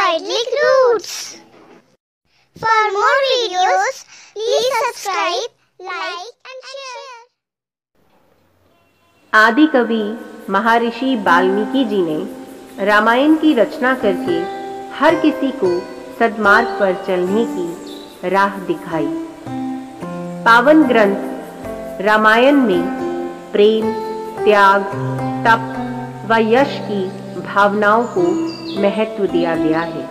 Idyllic Roots. For more videos, please subscribe, like and share. आदि कवि महर्षि वाल्मीकि जी ने रामायण की रचना करके हर किसी को सद्मार्ग पर चलने की राह दिखाई। पावन ग्रंथ रामायण में प्रेम, त्याग, तप व यश की भावनाओं को महत्व दिया गया है।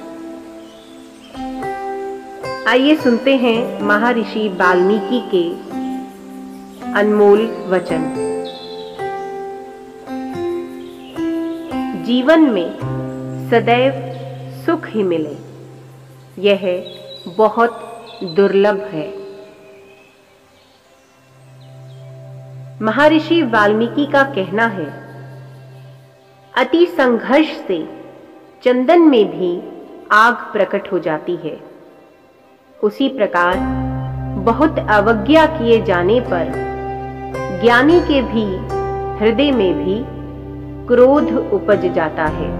आइए सुनते हैं महर्षि वाल्मीकि के अनमोल वचन। जीवन में सदैव सुख ही मिले, यह बहुत दुर्लभ है। महर्षि वाल्मीकि का कहना है, अति संघर्ष से चंदन में भी आग प्रकट हो जाती है, उसी प्रकार बहुत अवज्ञा किए जाने पर ज्ञानी के भी हृदय में भी क्रोध उपज जाता है।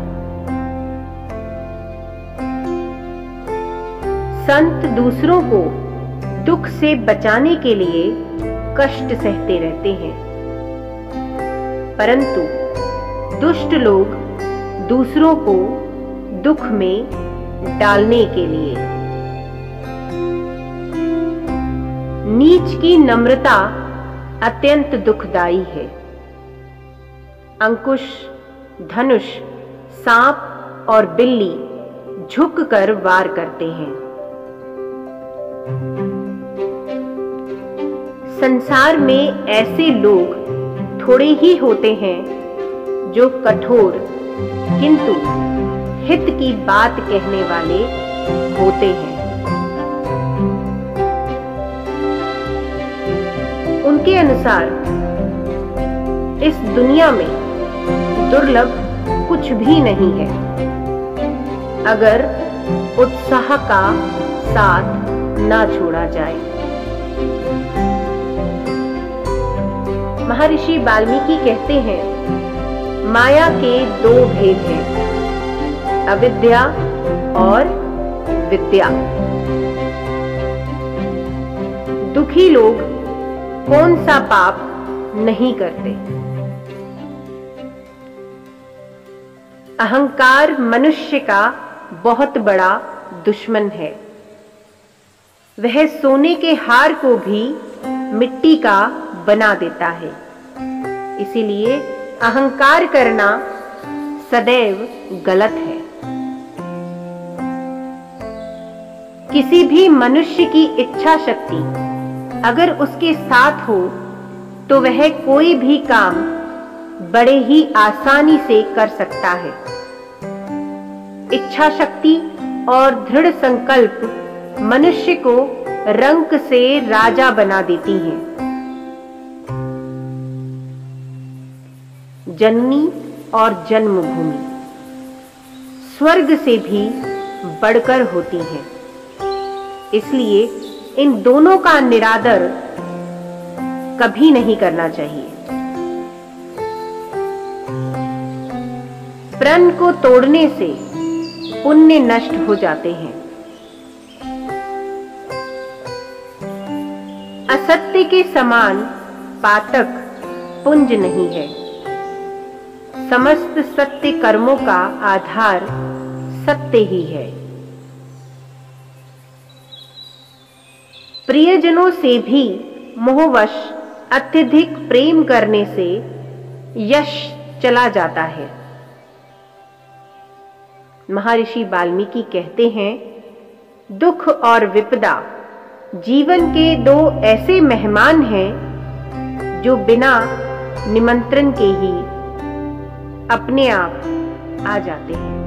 संत दूसरों को दुख से बचाने के लिए कष्ट सहते रहते हैं, परंतु दुष्ट लोग दूसरों को दुख में डालने के लिए। नीच की नम्रता अत्यंत दुखदाई है। अंकुश, धनुष, सांप और बिल्ली झुककर वार करते हैं। संसार में ऐसे लोग थोड़े ही होते हैं जो कठोर किंतु हित की बात कहने वाले होते हैं। उनके अनुसार इस दुनिया में दुर्लभ कुछ भी नहीं है, अगर उत्साह का साथ ना छोड़ा जाए। महर्षि वाल्मीकि कहते हैं, माया के दो भेद हैं, अविद्या और विद्या। दुखी लोग कौन सा पाप नहीं करते। अहंकार मनुष्य का बहुत बड़ा दुश्मन है। वह सोने के हार को भी मिट्टी का बना देता है। इसीलिए अहंकार करना सदैव गलत है। किसी भी मनुष्य की इच्छा शक्ति अगर उसके साथ हो तो वह कोई भी काम बड़े ही आसानी से कर सकता है। इच्छा शक्ति और दृढ़ संकल्प मनुष्य को रंक से राजा बना देती हैं। जननी और जन्मभूमि स्वर्ग से भी बढ़कर होती हैं। इसलिए इन दोनों का निरादर कभी नहीं करना चाहिए। प्रण को तोड़ने से पुण्य नष्ट हो जाते हैं। असत्य के समान पातक पुंज नहीं है। समस्त सत्य कर्मों का आधार सत्य ही है। प्रियजनों से भी मोहवश अत्यधिक प्रेम करने से यश चला जाता है। महर्षि वाल्मीकि कहते हैं, दुख और विपदा जीवन के दो ऐसे मेहमान हैं जो बिना निमंत्रण के ही अपने आप आ जाते हैं।